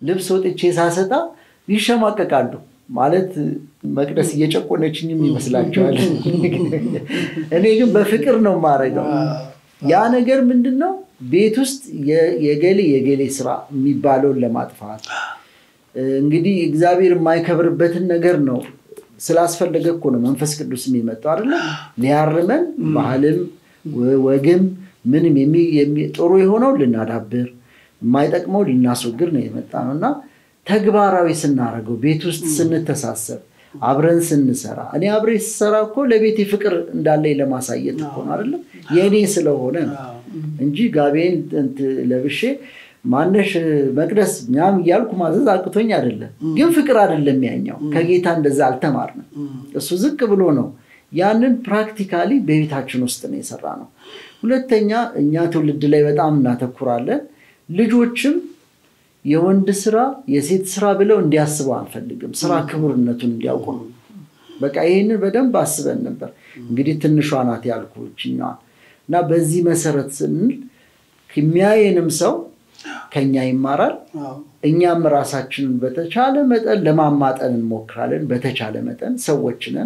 ልብስ ወጥቼ ሳሰጣ ይሸማቀቃሉ ማለት መቅደስ እየጨቆነችኝም ይመስላቸዋል እኔ ግን በፍቅር ነው ማረጋው ያ ነገር ምንድነው ቤት ውስጥ የገሌ ስራ የሚባለውን ለማጥፋት እንግዲህ እግዚአብሔር የማይከብርበትን ነገር ነው ስላስፈለገ እኮ ነው መንፈስ ቅዱስ የሚመጣው አይደል ሊያርመን ባህልም ወግም ምንም ጥሩ የሆነው ልናዳብር የማይጠቅመው ልናስወግድ ነው የመጣነውና ተግባራዊ ስናረገው ቤት ውስጥ ስንተሳሰብ አብረን ስንሰራ እኔ አብሬ ስሰራ እኮ ለቤቴ ፍቅር እንዳለኝ ለማሳየት እኮ ነው አይደል የኔ ስለሆነ እንጂ ጋቤን ለብሼ ማነሽ መቅደስ ኛም ይያልኩ ማዘዝ አቅቶኝ አይደለም ግን ፍቅር አይደለም ያኛው ከጌታ እንደዛ አልተማርንም እሱ ዝቅ ብሎ ነው ያንን ፕራክቲካሊ በቤታችን ውስጥ ነው የሰራነው ሁለተኛ እኛ ትውልድ ላይ በጣም እናተኩራለን ልጆችም የወንድ ስራ የሴት ስራ ብለው እንዲያስቡ አንፈልግም ስራ ክብርነቱን እንዲያውቁ ነው በቃ ይሄንን በደንብ አስበን ነበር እንግዲህ ትንሿ ናት ያልኩችኛ እና በዚህ መሰረት ስንል ከሚያየንም ሰው ከኛ ይማራል እኛም ራሳችንን በተቻለ መጠን ለማማጠን እንሞክራለን በተቻለ መጠን ሰዎች ነን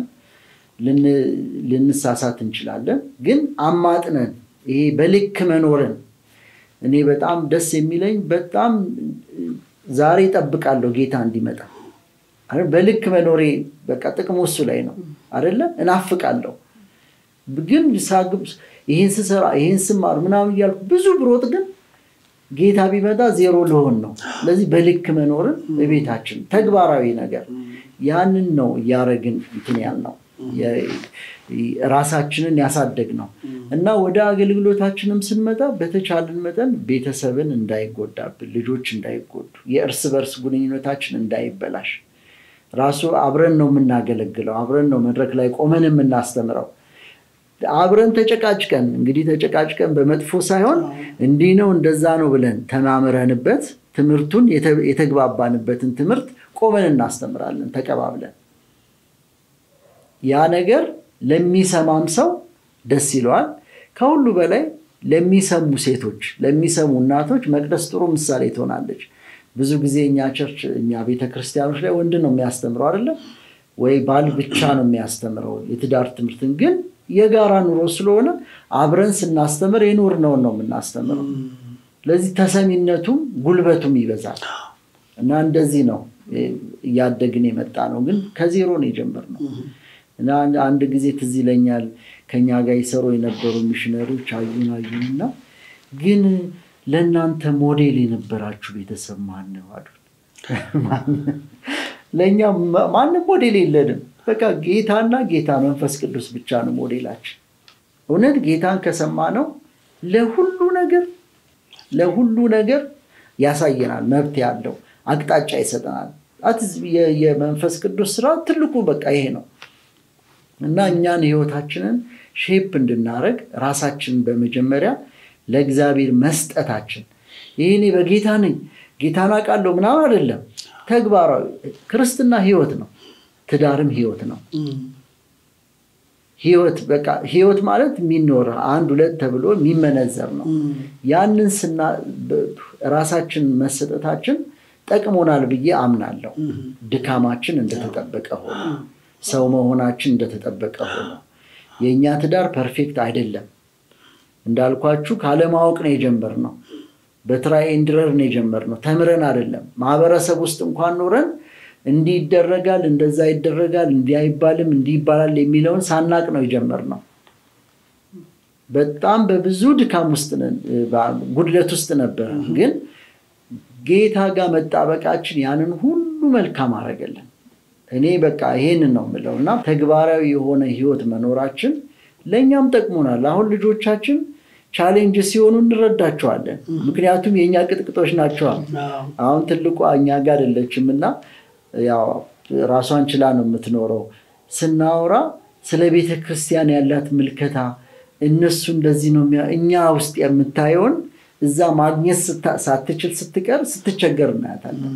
ልንሳሳት እንችላለን ግን አማጥነን ይሄ በልክ መኖርን እኔ በጣም ደስ የሚለኝ በጣም ዛሬ ተጠብቃለሁ ጌታ እንዲመጣ አይደል በልክ መኖሬ በቃ ጥቅሙ እሱ ላይ ነው አይደለ እናፍቃለሁ ግን ሳግብ ይሄን ስሰራ ይሄን ስማር ምናምን ይያልኩ ብዙ ብሮጥ ግን ጌታ ቢመጣ ዜሮ ለሆን ነው ስለዚህ በልክ መኖርን በቤታችን ተግባራዊ ነገር ያንን ነው ያረግን እንትን ያልነው ራሳችንን ያሳደግ ነው እና ወደ አገልግሎታችንም ስንመጣ በተቻለን መጠን ቤተሰብን እንዳይጎዳብን ልጆች እንዳይጎዱ የእርስ በርስ ግንኙነታችን እንዳይበላሽ ራሱ አብረን ነው የምናገለግለው አብረን ነው መድረክ ላይ ቆመን የምናስተምረው አብረን ተጨቃጭቀን እንግዲህ ተጨቃጭቀን በመጥፎ ሳይሆን እንዲህ ነው እንደዛ ነው ብለን ተማምረንበት ትምርቱን የተግባባንበትን ትምርት ቆመን እናስተምራለን ተቀባብለን ያ ነገር ለሚሰማም ሰው ደስ ይለዋል ከሁሉ በላይ ለሚሰሙ ሴቶች ለሚሰሙ እናቶች መቅደስ ጥሩ ምሳሌ ትሆናለች ብዙ ጊዜ እኛ ቸርች እኛ ቤተክርስቲያኖች ላይ ወንድ ነው የሚያስተምረው አይደለ ወይ ባል ብቻ ነው የሚያስተምረው የትዳር ትምህርትን ግን የጋራ ኑሮ ስለሆነ አብረን ስናስተምር የኖርነው ነው የምናስተምረው ለዚህ ተሰሚነቱም ጉልበቱም ይበዛል እና እንደዚህ ነው ያደግን የመጣ ነው ግን ከዜሮ ነው የጀመርነው እና አንድ ጊዜ ትዝ ይለኛል ከኛ ጋር ይሰሩ የነበሩ ሚሽነሪዎች አዩና ግን ለእናንተ ሞዴል የነበራችሁ ቤተሰብ ማን ነው አሉ ለኛ ማንም ሞዴል የለንም በቃ ጌታና ጌታ መንፈስ ቅዱስ ብቻ ነው ሞዴላችን እውነት ጌታን ከሰማነው ለሁሉ ነገር ያሳየናል መብት ያለው አቅጣጫ ይሰጠናል የመንፈስ ቅዱስ ስራ ትልቁ በቃ ይሄ ነው እና እኛን ህይወታችንን ሼፕ እንድናረግ ራሳችንን በመጀመሪያ ለእግዚአብሔር መስጠታችን ይሄኔ በጌታ ነኝ ጌታን አቃለው ምናምን አይደለም ተግባራዊ ክርስትና ህይወት ነው ትዳርም ህይወት ነው ህይወት በቃ ህይወት ማለት የሚኖር አንድ ሁለት ተብሎ የሚመነዘር ነው ያንን ራሳችን መስጠታችን ጠቅሞናል ብዬ አምናለሁ ድካማችን እንደተጠበቀ ሆኖ ሰው መሆናችን እንደተጠበቀ ሆኖ የኛ ትዳር ፐርፌክት አይደለም እንዳልኳችሁ ካለማወቅ ነው የጀመርነው በትራይ ኤንድረር ነው የጀመርነው ተምረን አይደለም ማህበረሰብ ውስጥ እንኳን ኖረን እንዲህ ይደረጋል እንደዛ ይደረጋል እንዲህ አይባልም እንዲህ ይባላል የሚለውን ሳናቅ ነው የጀመርነው በጣም በብዙ ድካም ውስጥ ነን ጉድለት ውስጥ ነበር ግን ጌታ ጋር መጣበቃችን ያንን ሁሉ መልካም አረጋለን እኔ በቃ ይሄንን ነው የምለውና ተግባራዊ የሆነ ህይወት መኖራችን ለኛም ጠቅሞናል አሁን ልጆቻችን ቻሌንጅ ሲሆኑ እንረዳቸዋለን ምክንያቱም የኛ ቅጥቅጦች ናቸው አሁን ትልቁ እኛ ጋር አይደለችምና ያው ራሷን ችላ ነው የምትኖረው ስናወራ ስለ ቤተ ክርስቲያን ያላት ምልከታ እነሱ እንደዚህ ነው እኛ ውስጥ የምታየውን እዛ ማግኘት ሳትችል ስትቀር ስትቸገር እናያታለን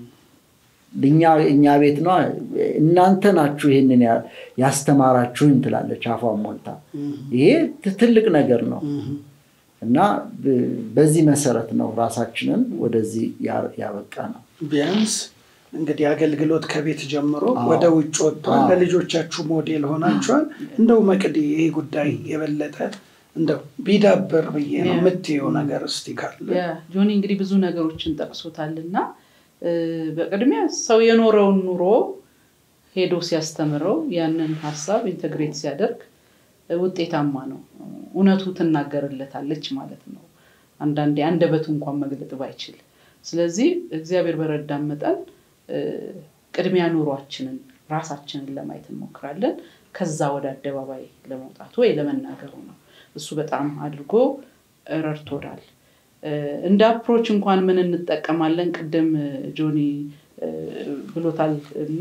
እኛ ቤት ነው እናንተ ናችሁ ይሄንን ያስተማራችሁን ትላለች አፏን ሞልታ ይሄ ትልቅ ነገር ነው እና በዚህ መሰረት ነው ራሳችንን ወደዚህ ያበቃ ነው ቢያንስ እንግዲህ አገልግሎት ከቤት ጀምሮ ወደ ውጭ ወጥቷል ለልጆቻችሁ ሞዴል ሆናችኋል እንደው መቅዲ ይሄ ጉዳይ የበለጠ እንደው ቢዳበር በየ ነው የምትየው ነገር እስቲ ካለ ጆኒ እንግዲህ ብዙ ነገሮችን ጠቅሶታልና በቅድሚያ ሰው የኖረውን ኑሮ ሄዶ ሲያስተምረው ያንን ሐሳብ ኢንተግሬት ሲያደርግ ውጤታማ ነው እውነቱ ተናገርለታለች ማለት ነው አንዳንዴ አንደበቱ እንኳን መግለጥ ባይችል ስለዚህ እግዚአብሔር በረዳን መጠን ቅድሚያ ኑሯችንን ራሳችንን ለማየት እንሞክራለን ከዛ ወደ አደባባይ ለመውጣት ወይ ለመናገር ነው እሱ በጣም አድርጎ ረርቶዳል እንደ አፕሮች እንኳን ምን እንጠቀማለን ቀደም ጆኒ ብሎታልና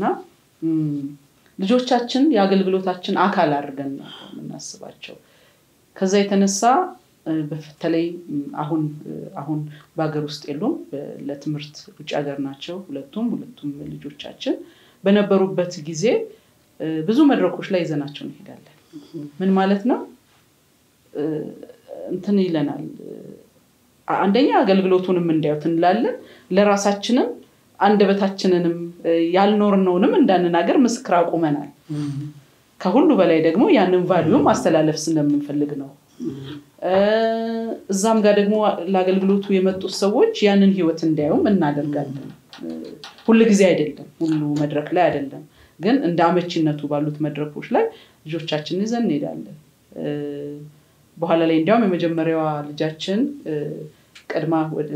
ልጆቻችን ያገልግሎታችን አካል አድርገን ነው እናስባቸው ከዛ የተነሳ በተለይ አሁን በአገር ውስጥ የሉም ለትምህርት ውጭ ሀገር ናቸው ሁለቱም ልጆቻችን በነበሩበት ጊዜ ብዙ መድረኮች ላይ ይዘናቸው እንሄዳለን ምን ማለት ነው እንትን ይለናል አንደኛ አገልግሎቱንም እንዲያዩት እንላለን ለራሳችንም አንደበታችንንም ያልኖርነውንም እንዳንናገር ምስክር አቁመናል ከሁሉ በላይ ደግሞ ያንን ቫልዩ ማስተላለፍ ስለምንፈልግ ነው እዛም ጋር ደግሞ ለአገልግሎቱ የመጡት ሰዎች ያንን ህይወት እንዲያዩም እናደርጋለን ሁሉ ጊዜ አይደለም ሁሉ መድረክ ላይ አይደለም ግን እንደ አመቺነቱ ባሉት መድረኮች ላይ ልጆቻችንን ይዘን እንሄዳለን በኋላ ላይ እንዲያውም የመጀመሪያዋ ልጃችን ቀድማ ወደ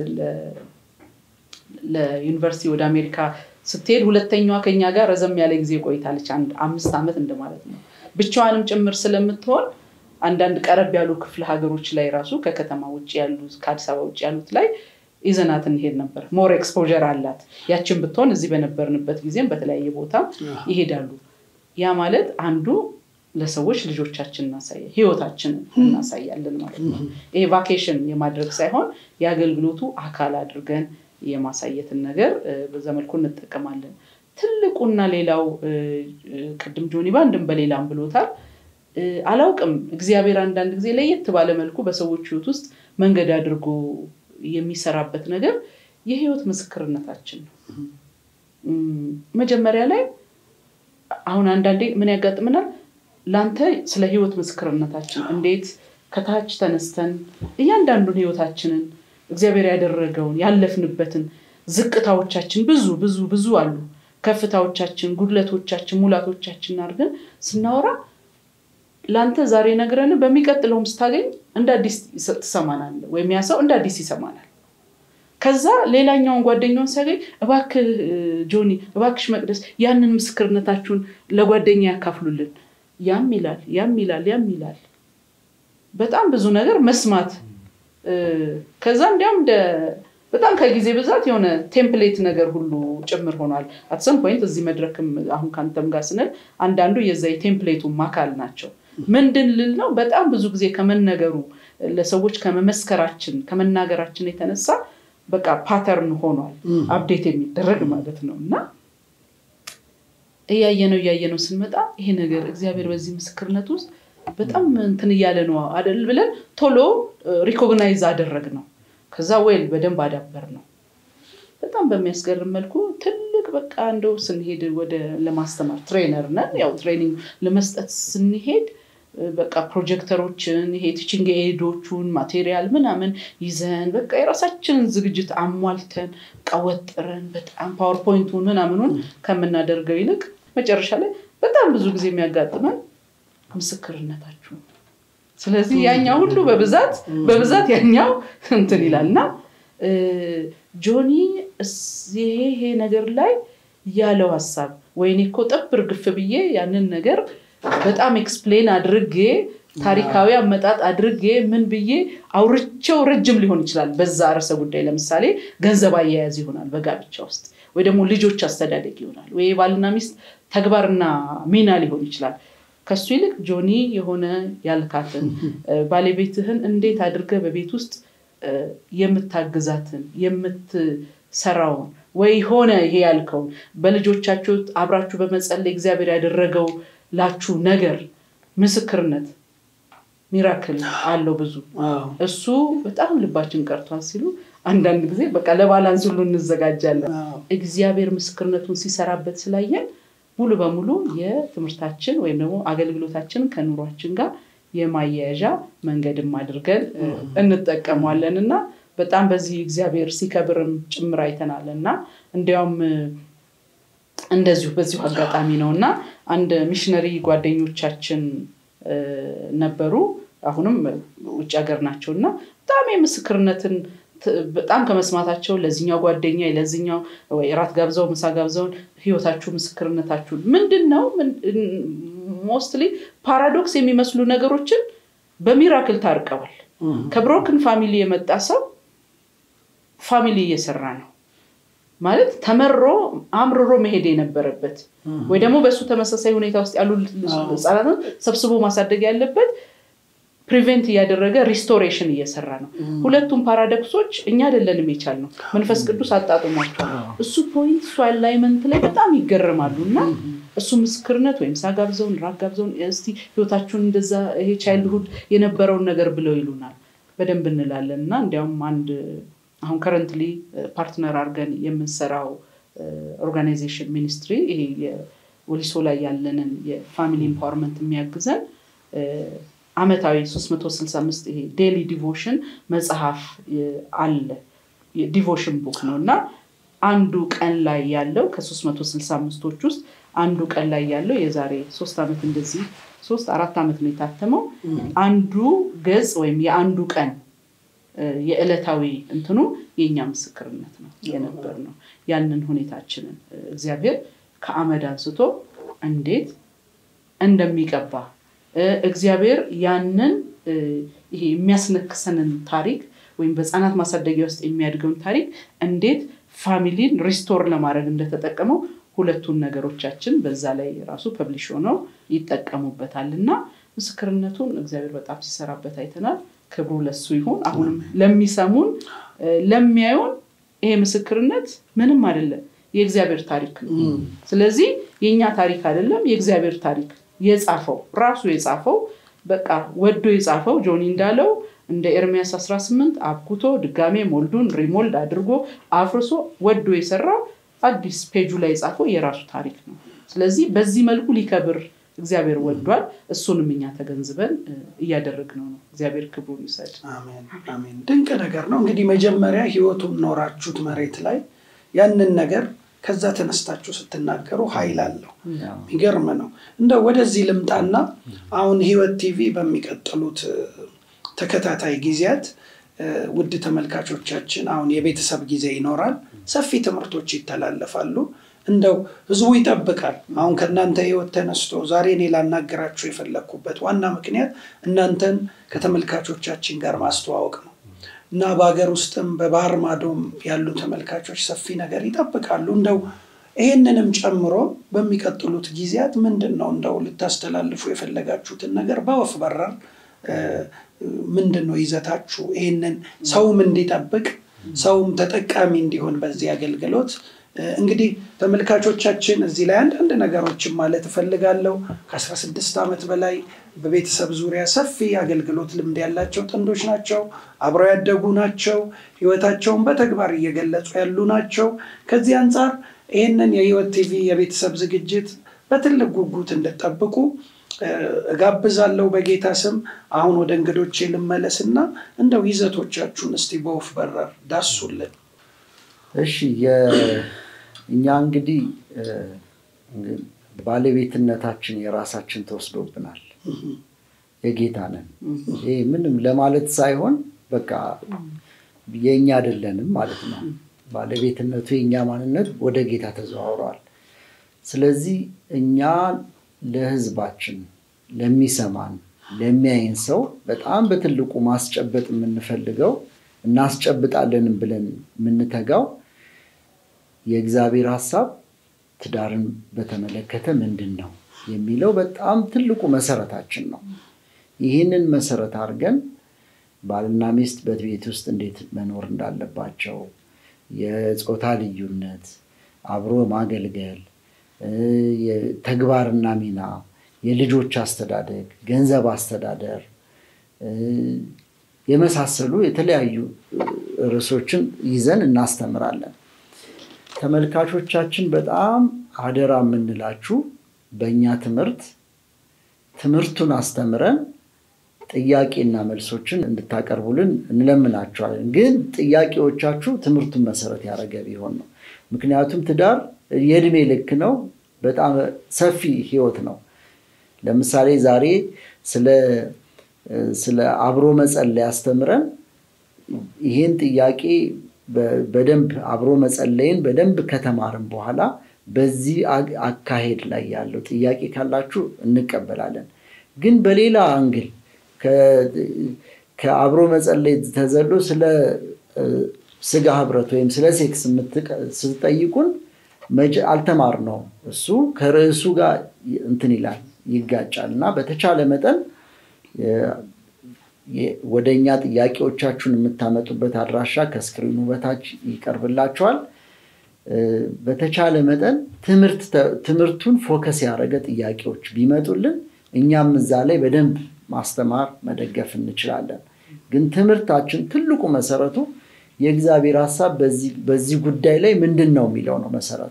ለዩኒቨርሲቲ ወደ አሜሪካ ስትሄድ ሁለተኛዋ ከኛ ጋር ረዘም ያለ ጊዜ ቆይታለች 5 አመት እንደማለት ነው ብቻዋንም ጭምር ስለምትሆን አንዳንድ ቀረብ ያሉ ክፍለ ሀገሮች ላይ ራሱ ከከተማ ውጪ ያሉ ከአዲስ አበባ ውጪ ያሉት ላይ ይዘናት እንሄድ ነበር ሞር ኤክስፖዠር አላት ያችን ብትሆን እዚህ በነበርንበት ጊዜም በተለያየ ቦታ ይሄዳሉ ያ ማለት አንዱ ለሰዎች ልጆቻችን እናሳየ ህይወታችን እናሳያለን ማለት ነው ይሄ ቫኬሽን የማድረግ ሳይሆን ያገልግሎቱ አካል አድርገን የማሳየትን ነገር በዛ መልኩ እንጠቀማለን ትልቁና ሌላው ቅድም ጆኒ ባንድም በሌላም ብሎታል አላውቅም እግዚአብሔር አንዳንድ ጊዜ ለየት ባለ መልኩ በሰዎች ህይወት ውስጥ መንገድ አድርጎ የሚሰራበት ነገር የህይወት ምስክርነታችን ነው መጀመሪያ ላይ አሁን አንዳንዴ ምን ያጋጥመናል ላንተ ስለ ህይወት ምስክርነታችን እንዴት ከታች ተነስተን እያንዳንዱን ህይወታችንን እግዚአብሔር ያደረገውን ያለፍንበትን ዝቅታዎቻችን ብዙ አሉ ከፍታዎቻችን ጉድለቶቻችን ሙላቶቻችን አድርገን ስናወራ ላንተ ዛሬ ነገረን በሚቀጥለው ምስታገኝ እንደ አዲስ ተሰማናል ወይም ያሰው እንደ አዲስ ይሰማናል ከዛ ሌላኛውን ጓደኛውን ሲያገኝ እባክህ ጆኒ እባክሽ መቅደስ ያንን ምስክርነታችሁን ለጓደኛ ያካፍሉልን ያም ይላል በጣም ብዙ ነገር መስማት ከዛ እንዲያም በጣም ከጊዜ ብዛት የሆነ ቴምፕሌት ነገር ሁሉ ጭምር ሆኗል at some point እዚህ መድረክም አሁን ካንተም ጋር ስንል አንዳንዱ የዛይ ቴምፕሌቱ ማካል ናቸው ምንድን ልል ነው በጣም ብዙ ጊዜ ከመነገሩ ለሰዎች ከመናገራችን የተነሳ በቃ ፓተርን ሆኗል አፕዴት የሚደረግ ማለት ነውና ያየነው ስንመጣ ይሄ ነገር እግዚአብሔር በዚህ ምስክርነት ውስጥ በጣም እንትን ያለ ነው አይደል ብለን ቶሎ ሪኮግናይዝ አደረግነው ከዛ ወይል በደንብ አዳበር ነው በጣም በሚያስገርም መልኩ ትልቅ በቃ እንደው ስንሄድ ወደ ለማስተማር ትሬነር ነን ያው ትሬኒንግ ለመስጠት ስንሄድ በቃ ፕሮጀክተሮችን ይሄ ቲቺንግ ኤዶቹን ማቴሪያል ምናምን ይዘን በቃ የራሳችንን ዝግጅት አሟልተን ቀወጥረን በጣም ፓወርፖይንቱን ምናምኑን ከመናደርገው ይልቅ መጨረሻ ላይ በጣም ብዙ ጊዜ የሚያጋጥመን ምስክርነታችሁ ስለዚህ ያኛው ሁሉ በብዛት ያኛው እንትን ይላልና ጆኒ ይሄ ነገር ላይ ያለው ሐሳብ ወይኔ እኮ ጠብር ግፍ ብዬ ያንን ነገር በጣም ኤክስፕሌን አድርጌ ታሪካዊ አመጣጥ አድርጌ ምን ብዬ አውርቼው ረጅም ሊሆን ይችላል በዛ ራስ ጉዳይ ለምሳሌ ገንዘብ አያያዝ ይሆናል በጋብቻ ውስጥ ወይ ደግሞ ልጆች አስተዳደግ ይሆናል ወይ ባልና ሚስት ተግባርና ሚና ሊሆን ይችላል ከሱ ይልቅ ጆኒ የሆነ ያልካትን ባለቤትህን እንዴት አድርገ በቤት ውስጥ የምታግዛትን የምትሰራው ወይ ሆነ ይሄ ያልከው በልጆቻችሁ አብራችሁ በመጸለይ እግዚአብሔር ያደረገው ላችሁ ነገር ምስክርነት ሚራክል አለው ብዙ እሱ በጣም ልባችን ቀርቷል ሲሉ አንዳንድ ጊዜ በቃ ለባላንስ ሁሉ እንዘጋጃለን። እግዚአብሔር ምስክርነቱን ሲሰራበት ስላየን ሙሉ በሙሉ የትምህርታችን ወይም ደግሞ አገልግሎታችን ከኑሯችን ጋር የማያያዣ መንገድም አድርገን እንጠቀማለንና በጣም በዚህ እግዚአብሔር ሲከብርም ጭምር አይተናልና እንዲያውም እንደዚሁ በዚሁ አጋጣሚ ነውና አንድ ሚሽነሪ ጓደኞቻችን ነበሩ አሁንም ውጭ ሀገር ናቸውና በጣም የምስክርነትን በጣም ከመስማታቸው ለዚህኛው ጓደኛ ለዚህኛው ወይ ራት ጋብዘው ምሳ ጋብዘው ህይወታችሁ ምስክርነታችሁ ምንድነው ሞስትሊ ፓራዶክስ የሚመስሉ ነገሮችን በሚራክል ታርቀዋል። ከብሮክን ፋሚሊ የመጣ ሰው ፋሚሊ እየሰራ ነው ማለት ተመሮ አምርሮ መሄድ የነበረበት ወይ ደግሞ በሱ ተመሳሳይ ሁኔታ ውስጥ ያሉ ህፃናትን ሰብስቦ ማሳደግ ያለበት ፕሪቨንት ያደረገ ሪስቶሬሽን እየሰራ ነው። ሁለቱም ፓራዶክሶች እኛ አይደለንም የቻልነው መንፈስ ቅዱስ አጣጥሟቸው እሱ ፖይንት ሱ አላይመንት ላይ በጣም ይገረማሉና እሱ ምስክርነት ወይም ሳጋብዘውን ራጋብዘውን እስቲ ህይወታችሁን እንደዛ ይሄ ቻይልድሁድ የነበረው ነገር ብለው ይሉናል በደንብ እንላለንና እንዲያውም አንድ አሁን ከረንትሊ ፓርትነር አርገን የምንሰራው ኦርጋናይዜሽን ሚኒስትሪ ይሄ የወሊሶ ላይ ያለንን የፋሚሊ ኢምፓወርመንት የሚያግዘን አመታዊ 365 ይሄ ዴሊ ዲቮሽን መጽሐፍ አለ የዲቮሽን ቡክ ነውና አንዱ ቀን ላይ ያለው ከ365ቶች ውስጥ አንዱ ቀን ላይ ያለው የዛሬ 3 አመት እንደዚህ 3-4 አመት ነው የታተመው አንዱ ገጽ ወይም የአንዱ ቀን የዕለታዊ እንትኑ የኛ ምስክርነት ነው የነበር ነው ያንን ሁኔታችንን እግዚአብሔር ከአመድ አንስቶ እንዴት እንደሚቀባ እግዚአብሔር ያንን ይሄ የሚያስነክሰንን ታሪክ ወይም በህፃናት ማሳደጊያ ውስጥ የሚያድገውን ታሪክ እንዴት ፋሚሊን ሪስቶር ለማድረግ እንደተጠቀመው ሁለቱን ነገሮቻችን በዛ ላይ ራሱ ፐብሊሽ ሆነው ይጠቀሙበታልና ምስክርነቱን እግዚአብሔር በጣም ሲሰራበት አይተናል። ክብሩ ለሱ ይሁን። አሁንም ለሚሰሙን ለሚያዩን ይሄ ምስክርነት ምንም አይደለም የእግዚአብሔር ታሪክ ነው። ስለዚህ የኛ ታሪክ አይደለም የእግዚአብሔር ታሪክ የጻፈው ራሱ የጻፈው በቃ ወዶ የጻፈው ጆኒ እንዳለው እንደ ኤርሚያስ 18 አብኩቶ ድጋሜ ሞልዱን ሪሞልድ አድርጎ አፍርሶ ወዶ የሰራው አዲስ ፔጁ ላይ የጻፈው የራሱ ታሪክ ነው። ስለዚህ በዚህ መልኩ ሊከብር እግዚአብሔር ወዷል እሱንም እኛ ተገንዝበን እያደረግነው ነው። እግዚአብሔር ክብሩን ይሰድ። አሜን አሜን። ድንቅ ነገር ነው። እንግዲህ መጀመሪያ ህይወቱን ኖራችሁት መሬት ላይ ያንን ነገር ከዛ ተነስታችሁ ስትናገሩ ኃይል አለው። የሚገርም ነው። እንደው ወደዚህ ልምጣና አሁን ህይወት ቲቪ በሚቀጥሉት ተከታታይ ጊዜያት ውድ ተመልካቾቻችን አሁን የቤተሰብ ጊዜ ይኖራል ሰፊ ትምህርቶች ይተላለፋሉ እንደው ህዝቡ ይጠብቃል። አሁን ከናንተ ህይወት ተነስቶ ዛሬ እኔ ላናገራችሁ የፈለኩበት ዋና ምክንያት እናንተን ከተመልካቾቻችን ጋር ማስተዋወቅ ነው እና በአገር ውስጥም በባህር ማዶም ያሉ ተመልካቾች ሰፊ ነገር ይጠብቃሉ። እንደው ይሄንንም ጨምሮ በሚቀጥሉት ጊዜያት ምንድነው እንደው ልታስተላልፉ የፈለጋችሁትን ነገር በወፍ በረር ምንድነው ይዘታችሁ ይሄንን ሰውም እንዲጠብቅ ሰውም ተጠቃሚ እንዲሆን በዚህ አገልግሎት እንግዲህ ተመልካቾቻችን እዚህ ላይ አንድ ነገሮችን ማለት ፈልጋለሁ። ከ16 አመት በላይ በቤተሰብ ዙሪያ ሰፊ አገልግሎት ልምድ ያላቸው ጥንዶች ናቸው። አብረው ያደጉ ናቸው። ህይወታቸውን በተግባር እየገለጹ ያሉ ናቸው። ከዚህ አንፃር ይሄንን የህይወት ቲቪ የቤተሰብ ዝግጅት በትልቅ ጉጉት እንድትጠብቁ እጋብዛለሁ በጌታ ስም። አሁን ወደ እንግዶቼ ልመለስና እንደው ይዘቶቻችሁን እስቲ በወፍ በረር ዳሱልን። እሺ እኛ እንግዲህ ባለቤትነታችን የራሳችን ተወስዶብናል የጌታ ነን። ይሄ ምንም ለማለት ሳይሆን በቃ የኛ አይደለንም ማለት ነው። ባለቤትነቱ የኛ ማንነት ወደ ጌታ ተዘዋውሯል። ስለዚህ እኛ ለህዝባችን ለሚሰማን ለሚያይን ሰው በጣም በትልቁ ማስጨበጥ የምንፈልገው እናስጨብጣለንም ብለን የምንተጋው የእግዚአብሔር ሐሳብ ትዳርን በተመለከተ ምንድነው የሚለው በጣም ትልቁ መሰረታችን ነው። ይህንን መሰረት አድርገን ባልና ሚስት በቤት ውስጥ እንዴት መኖር እንዳለባቸው የጾታ ልዩነት አብሮ ማገልገል የተግባርና ሚና የልጆች አስተዳደግ ገንዘብ አስተዳደር የመሳሰሉ የተለያዩ ርዕሶችን ይዘን እናስተምራለን። ተመልካቾቻችን በጣም አደራ የምንላችሁ በእኛ ትምህርቱን አስተምረን ጥያቄና መልሶችን እንድታቀርቡልን እንለምናችኋለን። ግን ጥያቄዎቻችሁ ትምህርቱን መሰረት ያደረገ ቢሆን ነው። ምክንያቱም ትዳር የእድሜ ልክ ነው፣ በጣም ሰፊ ህይወት ነው። ለምሳሌ ዛሬ ስለ አብሮ መጸለይ አስተምረን ይሄን ጥያቄ በደንብ አብሮ መጸለይን በደንብ ከተማርን በኋላ በዚህ አካሄድ ላይ ያለው ጥያቄ ካላችሁ እንቀበላለን። ግን በሌላ አንግል ከአብሮ መጸለይ ተዘሎ ስለ ስጋ ህብረት ወይም ስለ ሴክስ ስትጠይቁን አልተማርነው፣ እሱ ከርዕሱ ጋር እንትን ይላል ይጋጫልና በተቻለ መጠን ወደኛ ጥያቄዎቻችሁን የምታመጡበት አድራሻ ከስክሪኑ በታች ይቀርብላችኋል። በተቻለ መጠን ትምህርቱን ፎከስ ያደረገ ጥያቄዎች ቢመጡልን እኛም እዛ ላይ በደንብ ማስተማር መደገፍ እንችላለን። ግን ትምህርታችን ትልቁ መሰረቱ የእግዚአብሔር ሐሳብ በዚህ ጉዳይ ላይ ምንድነው የሚለው ነው መሰረቱ።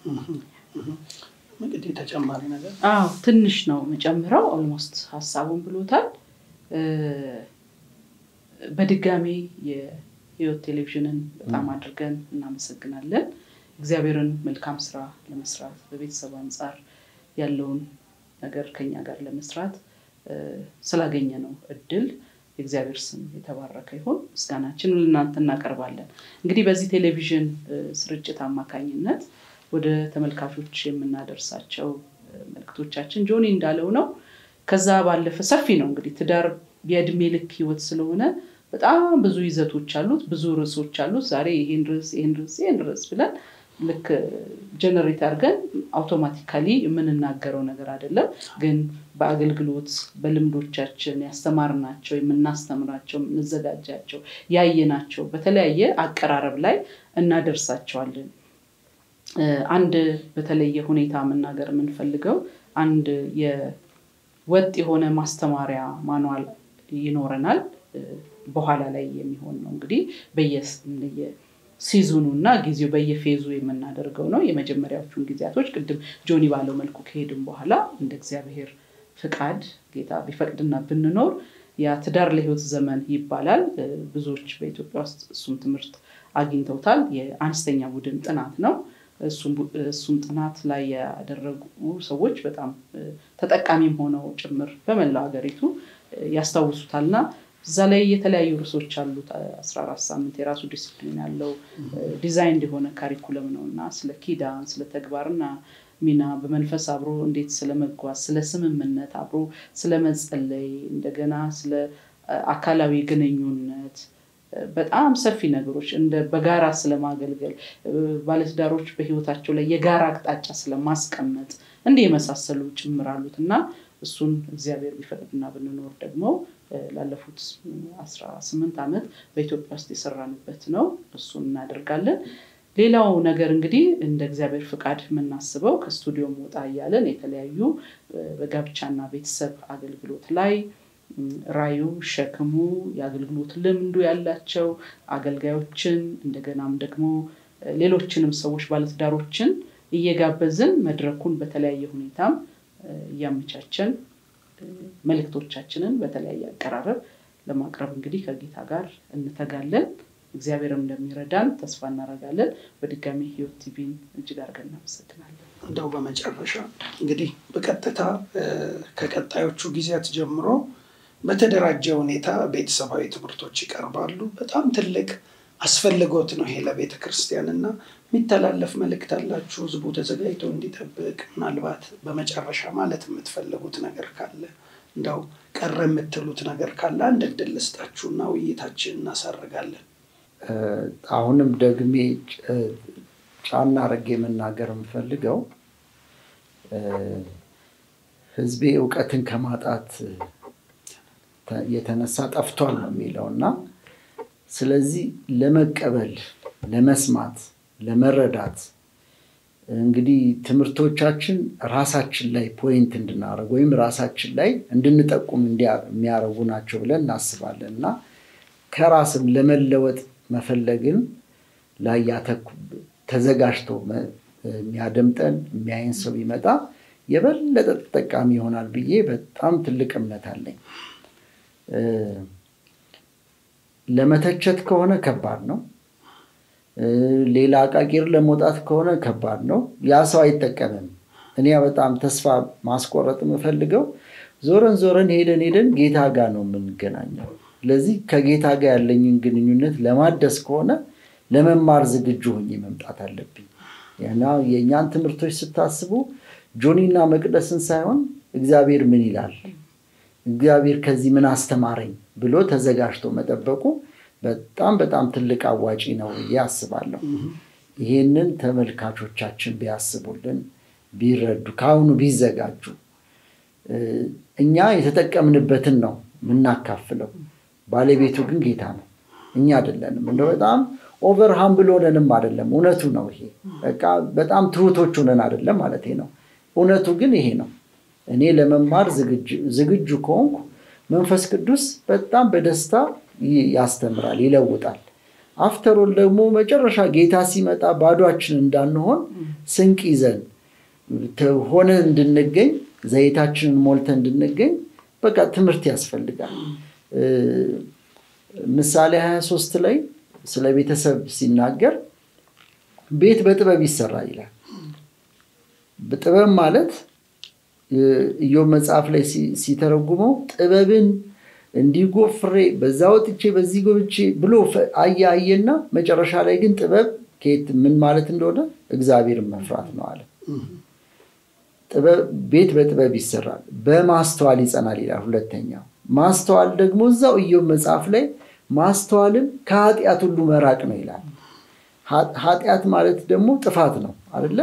እንግዲህ ተጨማሪ ነገር ትንሽ ነው መጨመረው። ኦልሞስት ሐሳቡን ብሎታል። በድጋሚ የህይወት ቴሌቪዥንን በጣም አድርገን እናመሰግናለን። እግዚአብሔርን መልካም ስራ ለመስራት በቤተሰብ አንፃር ያለውን ነገር ከኛ ጋር ለመስራት ስላገኘ ነው እድል የእግዚአብሔር ስም የተባረከ ይሁን። ምስጋናችንን ለእናንተ እናቀርባለን። እንግዲህ በዚህ ቴሌቪዥን ስርጭት አማካኝነት ወደ ተመልካቾች የምናደርሳቸው መልእክቶቻችን ጆኒ እንዳለው ነው። ከዛ ባለፈ ሰፊ ነው። እንግዲህ ትዳር የእድሜ ልክ ህይወት ስለሆነ በጣም ብዙ ይዘቶች አሉት፣ ብዙ ርዕሶች አሉት። ዛሬ ይሄን ርዕስ ብለን ልክ ጀነሬት አድርገን አውቶማቲካሊ የምንናገረው ነገር አይደለም። ግን በአገልግሎት በልምዶቻችን ያስተማርናቸው የምናስተምራቸው እንዘጋጃቸው ያየናቸው በተለያየ አቀራረብ ላይ እናደርሳቸዋለን። አንድ በተለየ ሁኔታ መናገር የምንፈልገው አንድ የወጥ የሆነ ማስተማሪያ ማኑዋል ይኖረናል። በኋላ ላይ የሚሆን ነው። እንግዲህ በየሲዝኑና ጊዜው በየፌዙ የምናደርገው ነው። የመጀመሪያዎቹን ጊዜያቶች ቅድም ጆኒ ባለው መልኩ ከሄድን በኋላ እንደ እግዚአብሔር ፍቃድ ጌታ ቢፈቅድና ብንኖር ያ ትዳር ለህይወት ዘመን ይባላል። ብዙዎች በኢትዮጵያ ውስጥ እሱን ትምህርት አግኝተውታል። የአነስተኛ ቡድን ጥናት ነው። እሱን ጥናት ላይ ያደረጉ ሰዎች በጣም ተጠቃሚም ሆነው ጭምር በመላው ሀገሪቱ ያስታውሱታልና እዛ ላይ የተለያዩ ርዕሶች አሉት። 14 ሳምንት የራሱ ዲሲፕሊን ያለው ዲዛይን የሆነ ካሪኩለም ነውና ስለ ኪዳን፣ ስለ ተግባርና ሚና በመንፈስ አብሮ እንዴት ስለመጓዝ፣ ስለ ስምምነት አብሮ ስለመጸለይ፣ እንደገና ስለ አካላዊ ግንኙነት በጣም ሰፊ ነገሮች እንደ በጋራ ስለማገልገል ባለትዳሮች በህይወታቸው ላይ የጋራ አቅጣጫ ስለማስቀመጥ እንደ የመሳሰሉ ጭምራሉትና እሱን እግዚአብሔር ቢፈቅድና ብንኖር ደግሞ ላለፉት 18 ዓመት በኢትዮጵያ ውስጥ የሰራንበት ነው። እሱን እናደርጋለን። ሌላው ነገር እንግዲህ እንደ እግዚአብሔር ፍቃድ የምናስበው ከስቱዲዮ ወጣ ያለን የተለያዩ በጋብቻና ቤተሰብ አገልግሎት ላይ ራዩ ሸክሙ የአገልግሎት ልምዱ ያላቸው አገልጋዮችን እንደገናም ደግሞ ሌሎችንም ሰዎች ባለትዳሮችን እየጋበዝን መድረኩን በተለያየ ሁኔታም ያመቻቸን መልእክቶቻችንን በተለያየ አቀራረብ ለማቅረብ እንግዲህ ከጌታ ጋር እንተጋለን። እግዚአብሔርም እንደሚረዳን ተስፋ እናደርጋለን። በድጋሚ ህይወት ቲቪን እጅግ አድርገን እናመሰግናለን። እንደው በመጨረሻ እንግዲህ በቀጥታ ከቀጣዮቹ ጊዜያት ጀምሮ በተደራጀ ሁኔታ ቤተሰባዊ ትምህርቶች ይቀርባሉ። በጣም ትልቅ አስፈልጎት ነው ይሄ ለቤተክርስቲያንና የሚተላለፍ መልእክት አላችሁ ህዝቡ ተዘጋጅቶ እንዲጠብቅ። ምናልባት በመጨረሻ ማለት የምትፈልጉት ነገር ካለ እንደው ቀረ የምትሉት ነገር ካለ አንድ እድል ልስጣችሁና ውይይታችንን እናሳርጋለን። አሁንም ደግሜ ጫና አድርጌ መናገር የምፈልገው ህዝቤ ዕውቀትን ከማጣት የተነሳ ጠፍቷል ነው የሚለውና ስለዚህ ለመቀበል፣ ለመስማት፣ ለመረዳት እንግዲህ ትምህርቶቻችን ራሳችን ላይ ፖይንት እንድናደርግ ወይም ራሳችን ላይ እንድንጠቁም የሚያደርጉ ናቸው ብለን እናስባለንና ከራስም ለመለወጥ መፈለግን ላይ ተዘጋጅቶ የሚያደምጠን የሚያይን ሰው ቢመጣ የበለጠ ተጠቃሚ ይሆናል ብዬ በጣም ትልቅ እምነት አለኝ። ለመተቸት ከሆነ ከባድ ነው። ሌላ አቃቂር ለመውጣት ከሆነ ከባድ ነው። ያ ሰው አይጠቀምም። እኔ በጣም ተስፋ ማስቆረጥ የምፈልገው ዞረን ሄደን ጌታ ጋር ነው የምንገናኘው። ስለዚህ ከጌታ ጋር ያለኝን ግንኙነት ለማደስ ከሆነ ለመማር ዝግጁ ሆኜ መምጣት አለብኝ። የእኛን ትምህርቶች ስታስቡ ጆኒና መቅደስን ሳይሆን እግዚአብሔር ምን ይላል፣ እግዚአብሔር ከዚህ ምን አስተማረኝ ብሎ ተዘጋጅቶ መጠበቁ በጣም ትልቅ አዋጪ ነው ያስባለሁ። ይሄንን ተመልካቾቻችን ቢያስቡልን ቢረዱ ካሁኑ ቢዘጋጁ እኛ የተጠቀምንበትን ነው ምናካፍለው። ባለቤቱ ግን ጌታ ነው፣ እኛ አይደለንም። እንደው በጣም ኦቨር ሃምብል ሆነንም አይደለም፣ እውነቱ ነው ይሄ። በቃ በጣም ትሁቶች ሆነን አይደለም ማለት ነው። እውነቱ ግን ይሄ ነው። እኔ ለመማር ዝግጁ ከሆንኩ መንፈስ ቅዱስ በጣም በደስታ ያስተምራል፣ ይለውጣል። አፍተሮል ደግሞ መጨረሻ ጌታ ሲመጣ ባዶአችን እንዳንሆን ስንቅ ይዘን ሆነ እንድንገኝ ዘይታችንን ሞልተን እንድንገኝ በቃ ትምህርት ያስፈልጋል። ምሳሌ 23 ላይ ስለ ቤተሰብ ሲናገር ቤት በጥበብ ይሰራል ይላል። በጥበብ ማለት ኢዮብ መጽሐፍ ላይ ሲተረጉመው ጥበብን እንዲጎፍሬ በዛ ወጥቼ በዚህ ጎብቼ ብሎ አያየና መጨረሻ ላይ ግን ጥበብ ከየት ምን ማለት እንደሆነ እግዚአብሔርን መፍራት ነው አለ። ጥበብ ቤት በጥበብ ይሰራል በማስተዋል ይጸናል ይላል። ሁለተኛው ማስተዋል ደግሞ እዛው ኢዮብ መጽሐፍ ላይ ማስተዋልን ከኃጢአት ሁሉ መራቅ ነው ይላል። ኃጢአት ማለት ደግሞ ጥፋት ነው አይደለ?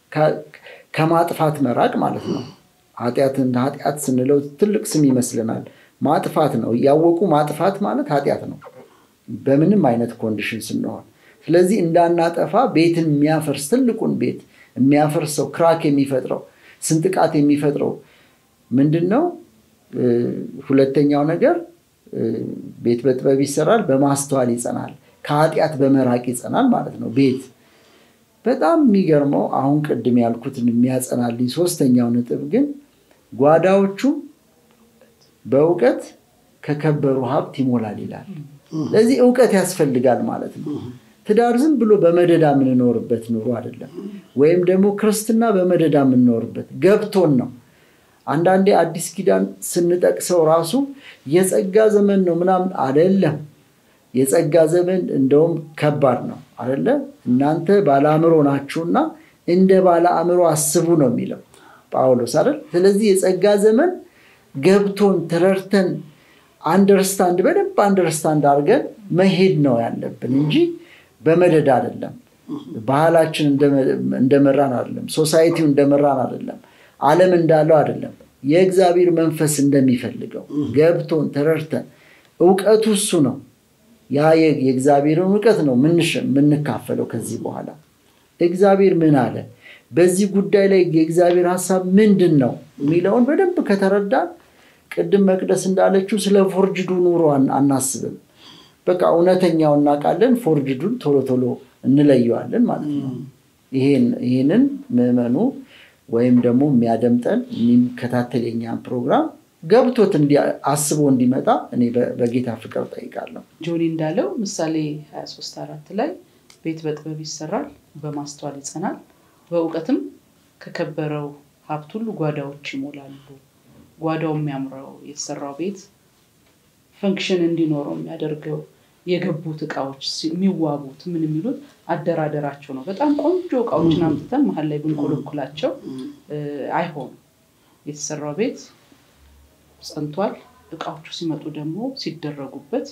ከማጥፋት መራቅ ማለት ነው። ኃጢአት ስንለው ትልቅ ስም ይመስልናል። ማጥፋት ነው። ያወቁ ማጥፋት ማለት ኃጢአት ነው በምንም አይነት ኮንዲሽን ስንሆን። ስለዚህ እንዳናጠፋ ቤትን የሚያፈርስ ትልቁን ቤት የሚያፈርሰው ክራክ የሚፈጥረው ስንጥቃት የሚፈጥረው ምንድነው? ሁለተኛው ነገር ቤት በጥበብ ይሰራል በማስተዋል ይጸናል፣ ከኃጢአት በመራቅ ይጸናል ማለት ነው። ቤት በጣም የሚገርመው አሁን ቅድም ያልኩትን የሚያጸናልኝ ሶስተኛው ነጥብ ግን ጓዳዎቹ በእውቀት ከከበሩ ሀብት ይሞላል ይላል። ስለዚህ እውቀት ያስፈልጋል ማለት ነው። ትዳር ዝም ብሎ በመደዳ የምንኖርበት ኑሮ አይደለም። ወይም ደግሞ ክርስትና በመደዳ የምንኖርበት ገብቶን ነው። አንዳንዴ አዲስ ኪዳን ስንጠቅሰው ራሱ የጸጋ ዘመን ነው ምናምን አይደለም። የጸጋ ዘመን እንደውም ከባድ ነው አይደለ? እናንተ ባለአእምሮ ናችሁና እንደ ባለአእምሮ አስቡ ነው የሚለው ጳውሎስ አይደል? ስለዚህ የጸጋ ዘመን ገብቶን ተረድተን በደንብ አንደርስታንድ አድርገን መሄድ ነው ያለብን እንጂ በመደዳ አይደለም። ባህላችን እንደመራን አይደለም። ሶሳይቲው እንደመራን አይደለም። ዓለም እንዳለው አይደለም። የእግዚአብሔር መንፈስ እንደሚፈልገው ገብቶን ተረድተን ዕውቀቱ እሱ ነው። ያ የእግዚአብሔርን ዕውቀት ነው ምንካፈለው። ከዚህ በኋላ እግዚአብሔር ምን አለ በዚህ ጉዳይ ላይ የእግዚአብሔር ሐሳብ ምንድነው የሚለውን በደንብ ከተረዳን ቅድም መቅደስ እንዳለችው ስለ ፎርጅዱ ኑሮ አናስብም። በቃ እውነተኛውን እናውቃለን፣ ፎርጅዱን ቶሎ እንለየዋለን ማለት ነው። ይሄንን ምዕመኑ ወይም ደግሞ የሚያደምጠን የሚከታተል የኛን ፕሮግራም ገብቶት አስቦ እንዲመጣ እኔ በጌታ ፍቅር ጠይቃለሁ። ጆኒ እንዳለው ምሳሌ 23:4 ላይ ቤት በጥበብ ይሰራል በማስተዋል ይጸናል፣ በእውቀትም ከከበረው ሀብት ሁሉ ጓዳዎች ይሞላሉ። ጓዳው የሚያምረው የተሰራው ቤት ፈንክሽን እንዲኖረው የሚያደርገው የገቡት ዕቃዎች የሚዋቡት ምን የሚሉት አደራደራቸው ነው። በጣም ቆንጆ ዕቃዎችን አምጥተን መሃል ላይ ብንቆለኩላቸው አይሆንም። የተሰራው ቤት ጸንቷል። ዕቃዎቹ ሲመጡ ደግሞ ሲደረጉበት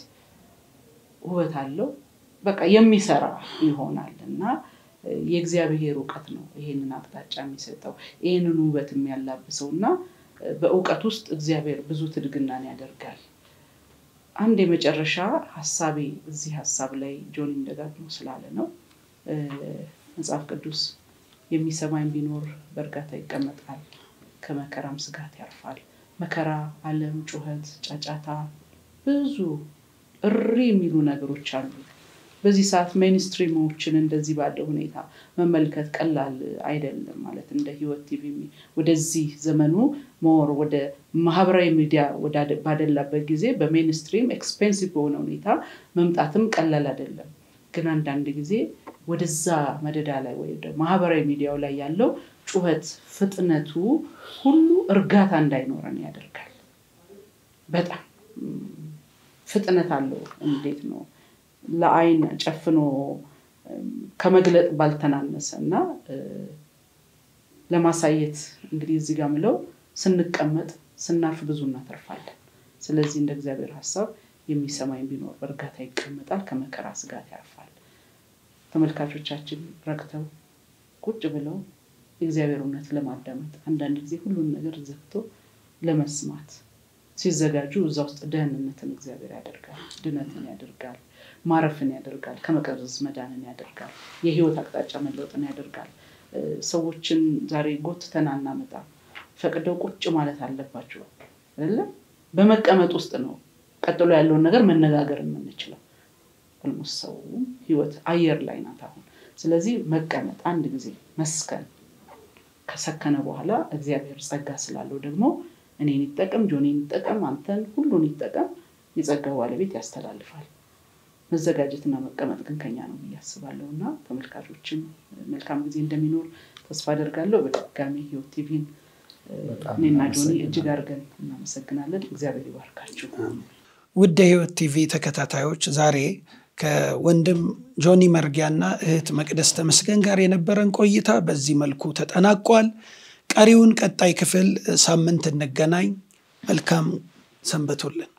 ውበት አለው። በቃ የሚሰራ ይሆናልና የእግዚአብሔር ዕውቀት ነው ይሄንን አቅጣጫ የሚሰጠው፣ ይሄንን ውበት የሚያላብሰውና በዕውቀት ውስጥ እግዚአብሔር ብዙ ትድግናን ያደርጋል። አንድ የመጨረሻ ሐሳቤ እዚህ ሐሳብ ላይ ጆኒ እንደጋግሞ ስላለ ነው። መጽሐፍ ቅዱስ የሚሰማኝ ቢኖር በእርጋታ ይቀመጣል፣ ከመከራም ስጋት ያርፋል። መከራ፣ ዓለም፣ ጩኸት፣ ጫጫታ፣ ብዙ እሪ የሚሉ ነገሮች አሉ በዚህ ሰዓት ሜንስትሪሞችን እንደዚህ ባለው ሁኔታ መመልከት ቀላል አይደለም ማለት እንደ ህይወት ቲቪ ወደዚህ ዘመኑ ሞር ወደ ማህበራዊ ሚዲያ ባደላበት ጊዜ በሜንስትሪም ኤክስፔንሲቭ በሆነ ሁኔታ መምጣትም ቀላል አይደለም ግን አንዳንድ ጊዜ ወደዛ መደዳ ላይ ወይ ደግሞ ማህበራዊ ሚዲያው ላይ ያለው ጩኸት ፍጥነቱ ሁሉ እርጋታ እንዳይኖረን ያደርጋል በጣም ፍጥነት አለው እንዴት ነው ለአይን ጨፍኖ ከመግለጥ ባልተናነሰና ለማሳየት እንግዲህ እዚህ ጋር ምለው ስንቀመጥ ስናርፍ ብዙ እናተርፋለን ስለዚህ እንደ እግዚአብሔር ሐሳብ የሚሰማኝ ቢኖር በርጋታ ይቀመጣል ከመከራ ስጋት ያርፋል ተመልካቾቻችን ረክተው ቁጭ ብለው እግዚአብሔር እውነት ለማዳመጥ አንዳንድ ጊዜ ሁሉን ነገር ዘግቶ ለመስማት ሲዘጋጁ እዛ ውስጥ ደህንነትን እግዚአብሔር ያደርጋል ድነትን ያደርጋል ማረፍን ያደርጋል ከመቀረዝ መዳንን ያደርጋል የህይወት አቅጣጫ መለወጥን ያደርጋል ሰዎችን ዛሬ ጎትተን አናመጣ ፈቅደው ቁጭ ማለት አለባቸው አይደለ በመቀመጥ ውስጥ ነው ቀጥሎ ያለው ነገር መነጋገር የምንችለው almost ሰው ህይወት አየር ላይ ናት አሁን ስለዚህ መቀመጥ አንድ ጊዜ መስከን ከሰከነ በኋላ እግዚአብሔር ጸጋ ስላለው ደግሞ እኔን ይጠቀም ጆኒን ይጠቀም አንተን ሁሉን ይጠቀም የጸጋው ባለቤት ያስተላልፋል መዘጋጀትና መቀመጥ ግን ከኛ ነው ያስባለውና ተመልካቾችን መልካም ጊዜ እንደሚኖር ተስፋ አደርጋለሁ በድጋሚ ህይወት ቲቪን እኔና ጆኒ እጅግ አድርገን እናመሰግናለን እግዚአብሔር ይባርካችሁ ውድ ህይወት ቲቪ ተከታታዮች ዛሬ ከወንድም ጆኒ መርጊያና እህት መቅደስ ተመስገን ጋር የነበረን ቆይታ በዚህ መልኩ ተጠናቋል ቀሪውን ቀጣይ ክፍል ሳምንት እንገናኝ መልካም ሰንበቱልን